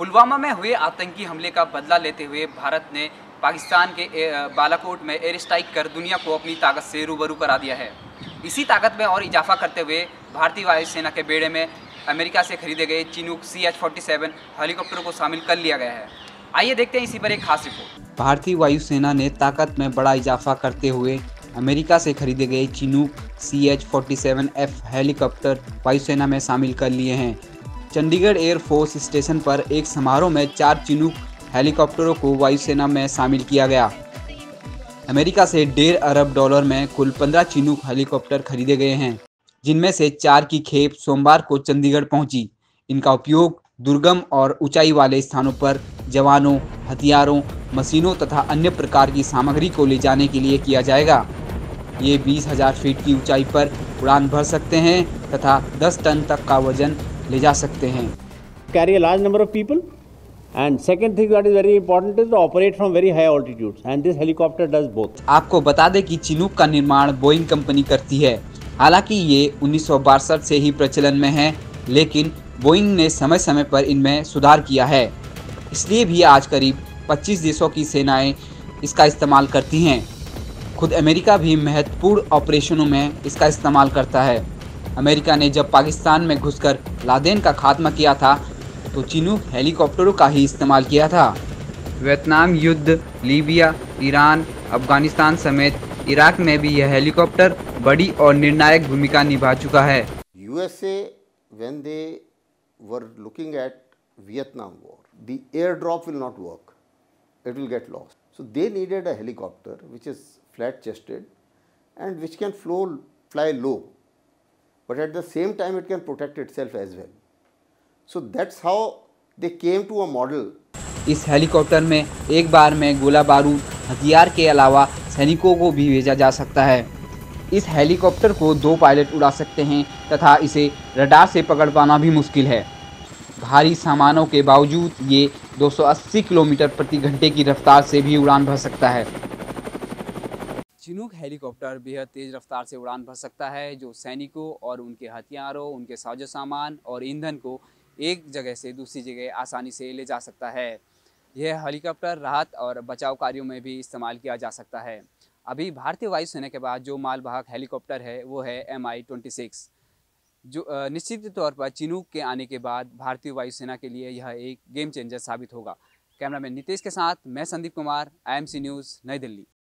पुलवामा में हुए आतंकी हमले का बदला लेते हुए भारत ने पाकिस्तान के बालाकोट में एयर स्ट्राइक कर दुनिया को अपनी ताकत से रूबरू करा दिया है। इसी ताकत में और इजाफा करते हुए भारतीय वायुसेना के बेड़े में अमेरिका से खरीदे गए चिनूक CH-47 हेलीकॉप्टरों को शामिल कर लिया गया है। आइए देखते हैं इसी पर एक खास रिपोर्ट। भारतीय वायुसेना ने ताकत में बड़ा इजाफा करते हुए अमेरिका से खरीदे गए चिनूक CH-47F हेलीकॉप्टर वायुसेना में शामिल कर लिए हैं। चंडीगढ़ एयरफोर्स स्टेशन पर एक समारोह में 4 चिनूक हेलीकॉप्टरों को वायुसेना में शामिल किया गया। अमेरिका से $1.5 अरब में कुल 15 चिनूक हेलीकॉप्टर खरीदे गए हैं, जिनमें से 4 की खेप सोमवार को चंडीगढ़ पहुंची। इनका उपयोग दुर्गम और ऊंचाई वाले स्थानों पर जवानों, हथियारों, मशीनों तथा अन्य प्रकार की सामग्री को ले जाने के लिए किया जाएगा। ये 20,000 फीट की ऊंचाई पर उड़ान भर सकते हैं तथा 10 टन तक का वजन ले जा सकते हैं। Carry a large number of people, and second thing that is very important is to operate from very high altitudes, and this helicopter does both. आपको बता दें कि चिनूक का निर्माण बोइंग कंपनी करती है। हालांकि ये 1962 से ही प्रचलन में है, लेकिन बोइंग ने समय समय पर इनमें सुधार किया है। इसलिए भी आज करीब 25 देशों की सेनाएं इसका इस्तेमाल करती हैं। खुद अमेरिका भी महत्वपूर्ण ऑपरेशनों में इसका इस्तेमाल करता है। अमेरिका ने जब पाकिस्तान में घुसकर लादेन का खात्मा किया था तो चिनूक हेलीकॉप्टरों का ही इस्तेमाल किया था। वियतनाम युद्ध, लीबिया, ईरान, अफगानिस्तान समेत इराक में भी यह हेलीकॉप्टर बड़ी और निर्णायक भूमिका निभा चुका है। USA, when they were looking at Vietnam war, the airdrop will not work, it will get lost. So they needed a helicopter which is flat chested and which can fly low, but at the same time it can protect itself as well. So that's how they came to a model. इस helicopter में एक बार में गोला बारूद, हथियार के अलावा सैनिकों को भी भेजा जा सकता है। इस हेलीकॉप्टर को 2 पायलट उड़ा सकते हैं तथा इसे रडार से पकड़ पाना भी मुश्किल है। भारी सामानों के बावजूद ये 280 किलोमीटर प्रति घंटे की रफ्तार से भी उड़ान भर सकता है। चिनूक हेलीकॉप्टर बेहद तेज़ रफ्तार से उड़ान भर सकता है, जो सैनिकों और उनके हथियारों, उनके साजो सामान और ईंधन को एक जगह से दूसरी जगह आसानी से ले जा सकता है। यह हेलीकॉप्टर राहत और बचाव कार्यों में भी इस्तेमाल किया जा सकता है। अभी भारतीय वायुसेना के पास जो मालवाहक हेलीकॉप्टर है वो है Mi-26, जो निश्चित तौर पर चिनूक के आने के बाद भारतीय वायुसेना के लिए यह एक गेम चेंजर साबित होगा। कैमरामैन नितेश के साथ मैं संदीप कुमार, IMC न्यूज़, नई दिल्ली।